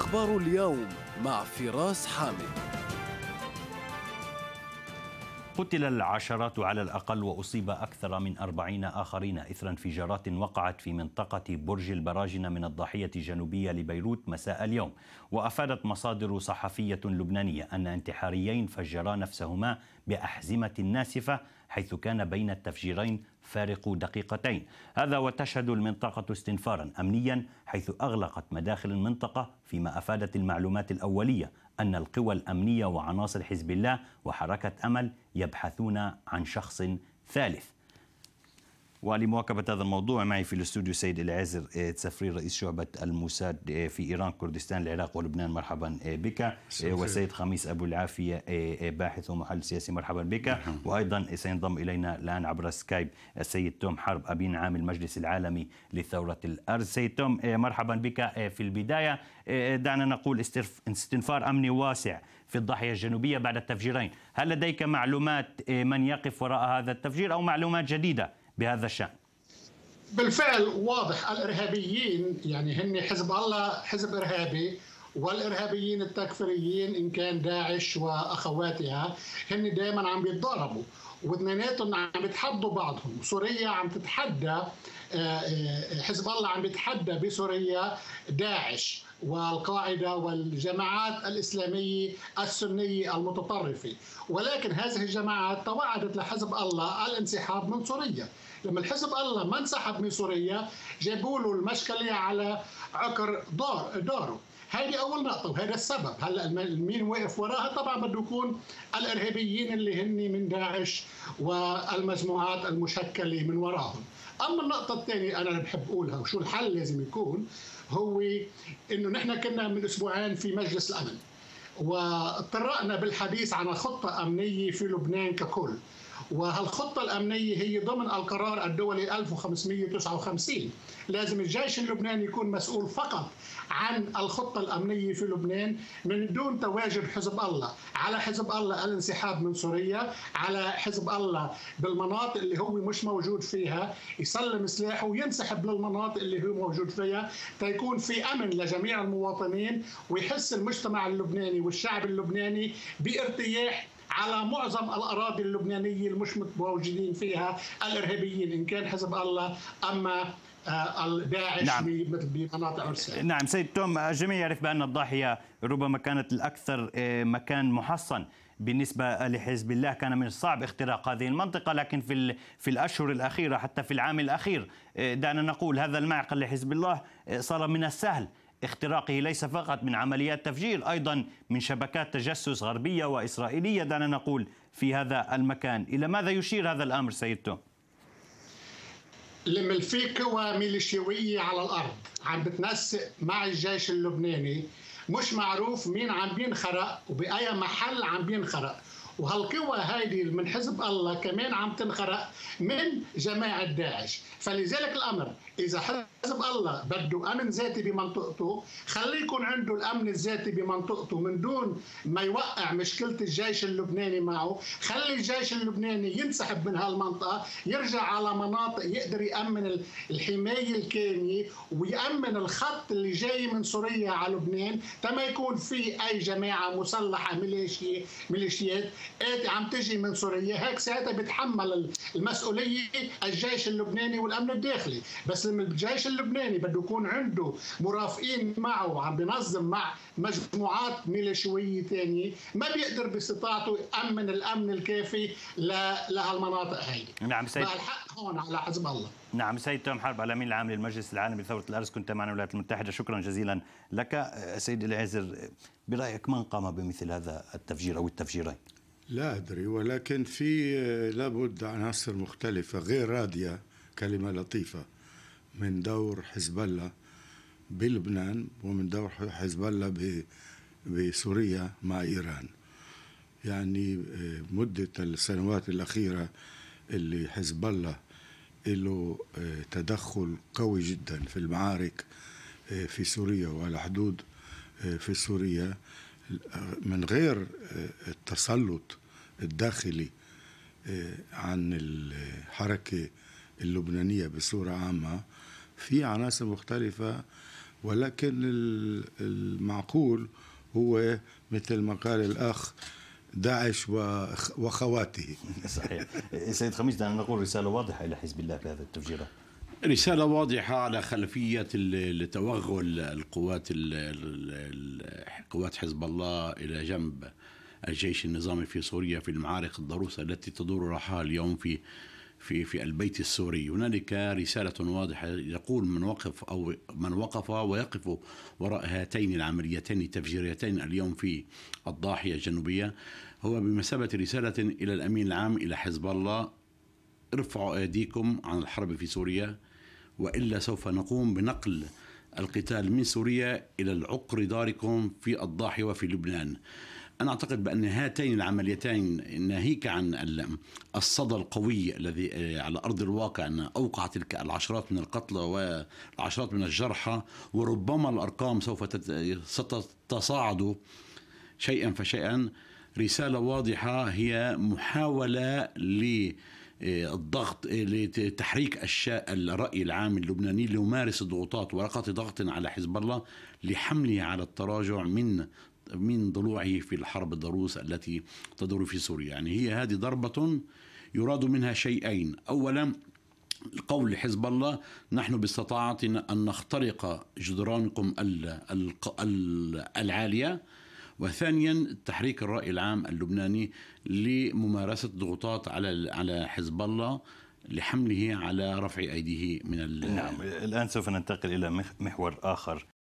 أخبار اليوم مع فراس حامد. قتل العشرات على الأقل وأصيب أكثر من 40 آخرين إثر انفجارات وقعت في منطقة برج البراجنة من الضاحية الجنوبية لبيروت مساء اليوم. وأفادت مصادر صحفية لبنانية أن انتحاريين فجرا نفسهما بأحزمة ناسفة، حيث كان بين التفجيرين فارق دقيقتين. هذا وتشهد المنطقة استنفارا أمنيا، حيث أغلقت مداخل المنطقة، فيما أفادت المعلومات الأولية أن القوى الأمنية وعناصر حزب الله وحركة أمل يبحثون عن شخص ثالث. ولمواكبة هذا الموضوع معي في الاستوديو سيد العازر تسفري رئيس شعبة الموساد في إيران، كردستان، العراق ولبنان، مرحبا بك. وسيد خميس أبو العافية باحث ومحلل سياسي، مرحبا بك. وأيضا سينضم إلينا الآن عبر سكايب السيد توم حرب أمين عام المجلس العالمي لثورة الأرز. سيد توم مرحبا بك. في البداية دعنا نقول استنفار أمني واسع في الضاحية الجنوبية بعد التفجيرين، هل لديك معلومات من يقف وراء هذا التفجير أو معلومات جديدة بهذا الشأن؟ بالفعل واضح الإرهابيين، يعني هن حزب الله حزب إرهابي، والإرهابيين التكفيريين إن كان داعش وأخواتها هن دائما عم بيتضاربوا واثنيناتهم عم بيتحدوا بعضهم. سوريا عم تتحدى حزب الله، عم بيتحدى بسوريا داعش والقاعدة والجماعات الإسلامية السنية المتطرفة، ولكن هذه الجماعات توعدت لحزب الله الانسحاب من سوريا. لما الحزب الله ما انسحب من سوريا جابوا له المشكلة على عقر داره. هذه أول نقطة وهذا السبب. هلا مين واقف وراها؟ طبعا بده يكون الإرهابيين اللي هن من داعش والمجموعات المشكلة من وراهم. أما النقطة الثانية أنا بحب أقولها وشو الحل لازم يكون، هو إنه نحن كنا من أسبوعين في مجلس الأمن وتطرقنا بالحديث عن خطة أمنية في لبنان ككل، وهالخطة الأمنية هي ضمن القرار الدولي 1559. لازم الجيش اللبناني يكون مسؤول فقط عن الخطة الأمنية في لبنان من دون تواجد حزب الله. على حزب الله الانسحاب من سوريا، على حزب الله بالمناطق اللي هو مش موجود فيها يسلم سلاحه وينسحب للمناطق اللي هو موجود فيها، تيكون في أمن لجميع المواطنين، ويحس المجتمع اللبناني والشعب اللبناني بارتياح على معظم الأراضي اللبنانية المش موجودين فيها الإرهابيين، إن كان حزب الله أما داعش. نعم. بمناطق عرسان. نعم سيد توم، الجميع يعرف بأن الضاحية ربما كانت الأكثر مكان محصن بالنسبة لحزب الله. كان من الصعب اختراق هذه المنطقة، لكن في الأشهر الأخيرة حتى في العام الأخير دعنا نقول هذا المعقل لحزب الله صار من السهل اختراقه، ليس فقط من عمليات تفجير، أيضا من شبكات تجسس غربية وإسرائيلية دعنا نقول في هذا المكان. إلى ماذا يشير هذا الأمر سيد توم؟ لما في قوى ميليشياوية على الأرض عم بتنسق مع الجيش اللبناني، مش معروف مين عم بينخرق وبأي محل عم بينخرق، وهالقوى هيدي من حزب الله كمان عم تنخرق من جماعة داعش. فلذلك الأمر إذا حزب الله بده أمن ذاتي بمنطقته، خليه يكون عنده الأمن الذاتي بمنطقته من دون ما يوقع مشكلة الجيش اللبناني معه. خلي الجيش اللبناني ينسحب من هالمنطقة، يرجع على مناطق يقدر يأمن الحماية الكاملة ويأمن الخط اللي جاي من سوريا على لبنان، تما يكون في أي جماعة مسلحة ميليشيات عم تجي من سوريا. هيك ساعتها بيتحمل المسؤولية الجيش اللبناني والأمن الداخلي. بس لما الجيش اللبناني بده يكون عنده مرافقين معه وعم بينظم مع مجموعات ميليشيوية ثانية، ما بيقدر باستطاعته يأمن الأمن الكافي لهالمناطق هيدي. نعم سيد، الحق هون على حزب الله. نعم سيد توم حرب الأمين العام للمجلس العالمي لثورة الأرز، كنت معنا الولايات المتحدة، شكرا جزيلا لك. سيد العازر، برأيك من قام بمثل هذا التفجير أو التفجيرين؟ لا أدري، ولكن في لابد عناصر مختلفة غير رادية، كلمة لطيفة، من دور حزب الله بلبنان ومن دور حزب الله بسوريا مع إيران. يعني مدة السنوات الأخيرة اللي حزب الله له تدخل قوي جدا في المعارك في سوريا وعلى حدود في سوريا، من غير التسلط الداخلي عن الحركة اللبنانية بصورة عامة، في عناصر مختلفة ولكن المعقول هو مثل ما قال الأخ داعش وخواته. صحيح. سيد خميس، دعنا نقول رسالة واضحة إلى حزب الله بهذا التفجيرات. رسالة واضحة على خلفية توغل قوات حزب الله إلى جنب الجيش النظامي في سوريا في المعارك الضروسة التي تدور رحاها اليوم في البيت السوري. هنالك رسالة واضحة يقول من وقف ويقف وراء هاتين العمليتين التفجيريتين اليوم في الضاحية الجنوبية هو بمثابة رسالة إلى الأمين العام إلى حزب الله: ارفعوا أيديكم عن الحرب في سوريا، وإلا سوف نقوم بنقل القتال من سوريا إلى العقر داركم في الضاحية وفي لبنان. أنا أعتقد بأن هاتين العمليتين ناهيك عن الصدى القوي الذي على أرض الواقع أن أوقعت العشرات من القتلى والعشرات من الجرحى، وربما الأرقام سوف ستتصاعد شيئا فشيئا. رسالة واضحة هي محاولة الضغط لتحريك الرأي العام اللبناني ليمارس الضغوطات ورقة ضغط على حزب الله لحمله على التراجع من ضلوعه في الحرب الضروس التي تدور في سوريا. يعني هي هذه ضربة يراد منها شيئين: أولا القول لحزب الله: نحن باستطاعتنا أن نخترق جدرانكم العالية، وثانيا تحريك الرأي العام اللبناني لممارسة ضغوطات على حزب الله لحمله على رفع أيديه من نعم. الآن سوف ننتقل إلى محور آخر